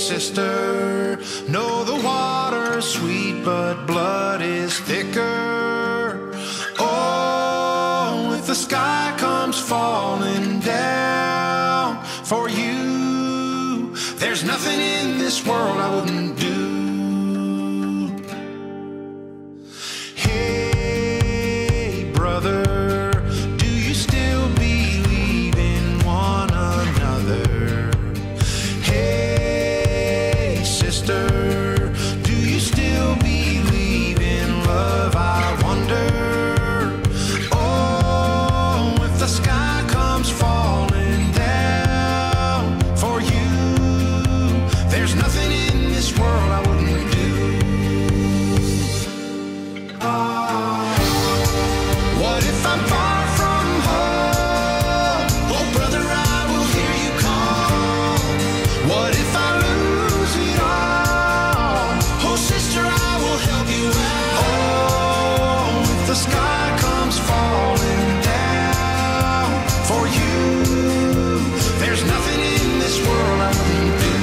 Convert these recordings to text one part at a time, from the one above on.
sister, know the water's sweet, but blood is thicker. Oh, if the sky comes falling down for you, there's nothing in this world I wouldn't do. Hey, brother, do you still believe in one another? Hey, sister, do you still believe in love? I wonder. Oh, if the sky comes falling down for you, there's nothing in this world I wouldn't do. What if I'm far from home? Oh, brother, I will hear you call. What if I lose it all? Oh, sister, I will help you out. Oh, if the sky comes falling down for you, there's nothing in this world I wouldn't do.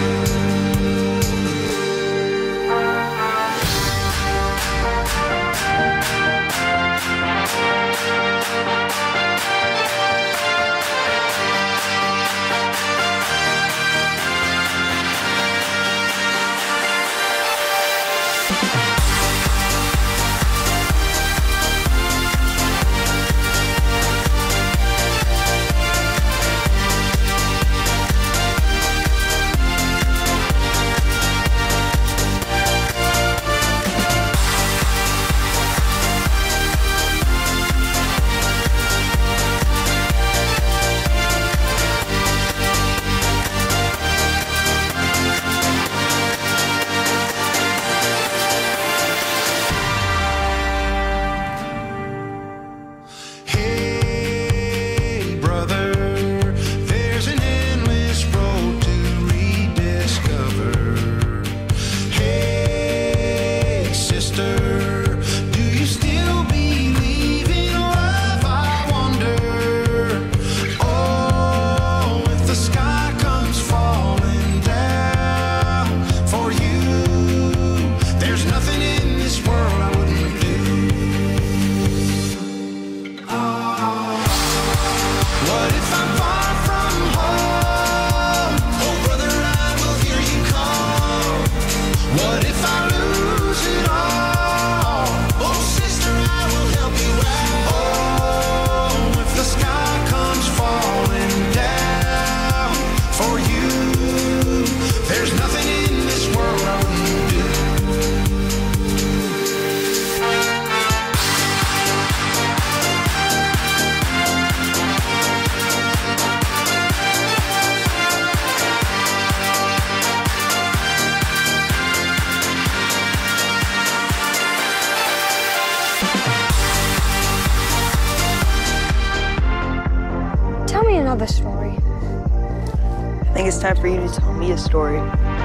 Hey, brother, there's an endless road to rediscover. Hey, sister, do you still believe in love? I wonder. Oh, if the sky comes falling down for you, there's nothing in this world I wouldn't do. What if I'm far from home? Oh, brother, I will hear you call. What if I lose it all? Oh, sister, I will help you out. Oh, if the sky comes falling down for you, there's nothing in this world I wouldn't do. Tell me another story. I think it's time for you to tell me a story.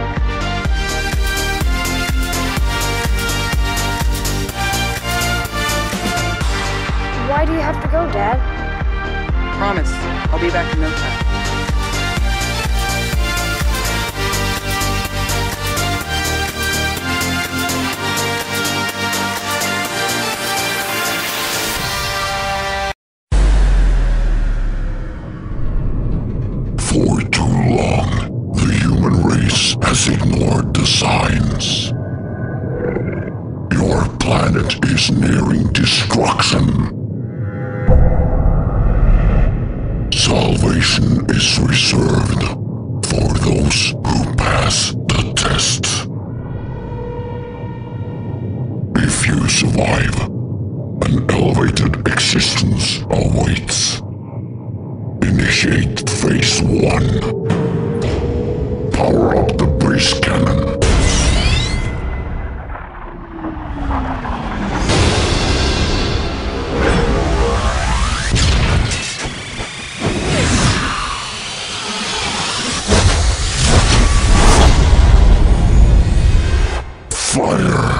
Why do you have to go, Dad? Promise, I'll be back in no time. For too long, the human race has ignored the signs. Your planet is nearing destruction. Salvation is reserved for those who pass the test. If you survive, an elevated existence awaits. Initiate Phase 1. Power up the base cannon. Fire!